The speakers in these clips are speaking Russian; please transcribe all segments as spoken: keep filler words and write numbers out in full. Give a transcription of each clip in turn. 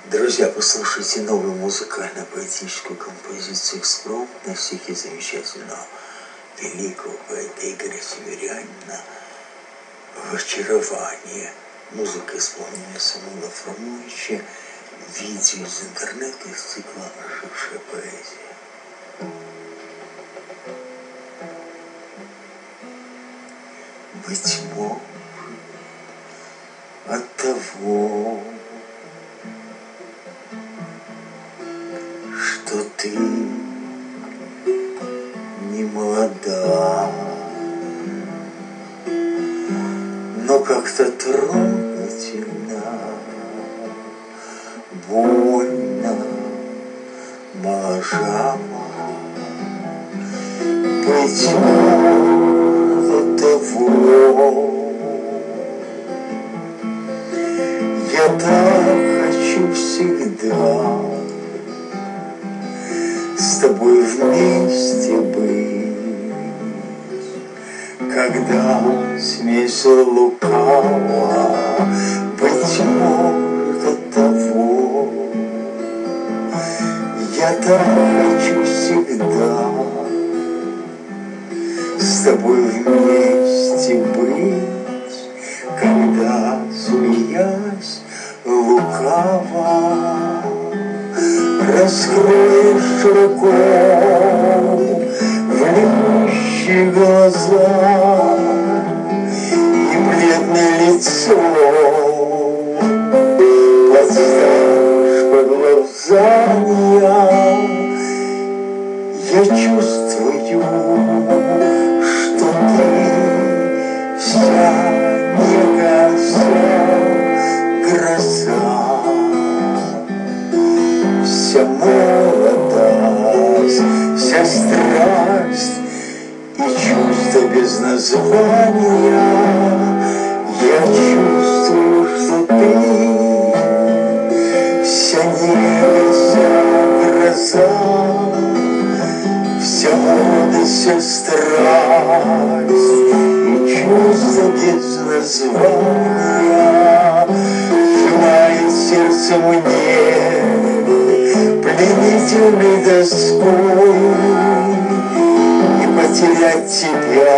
Друзья, послушайте новую музыкально-поэтическую композицию «Экспромт» на стихи замечательного великого поэта Игоря Северянина «Очарование». Музыка, исполненная Самуила Фрумовича, видео из интернета из цикла «Ожившая поэзия». Быть может, от того, что ты не молода, но как-то трогательно, больно, моложава. Быть может, от того, я так хочу всегда с тобой вместе быть, когда смесь лукава. Быть может, от того, я так хочу всегда с тобой вместе быть, когда, смеясь лукаво, раскроешь широко влюбляющие глаза и бледное лицо подставишь под глаза. Я чувствую, что ты вся нега, вся гроза, вся молодость, вся страсть и чувство без названия. Я чувствую, что ты вся нега, вся гроза, вся молодость, вся страсть и чувство без названия. Внимает сердце мне пленительной доской, и потерять тебя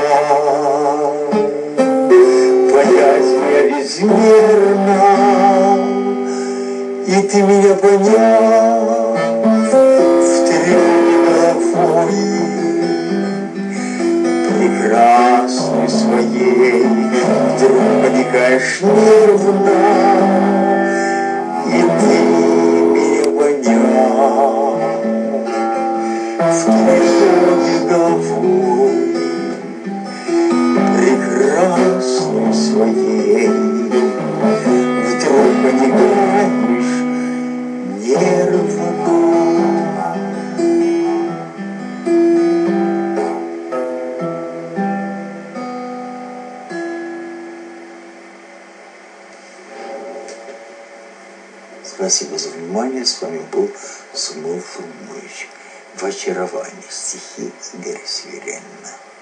боязнь я безмерна. И ты меня понял в тревоге головой прекрасной своей, вдруг поникаешь нервно, и ты в тревоге головой прекрасной своей, вдруг поникаешь нервно. Спасибо за внимание. С вами был Самуил Фрумович. В очаровании стихи Игоря Северянина.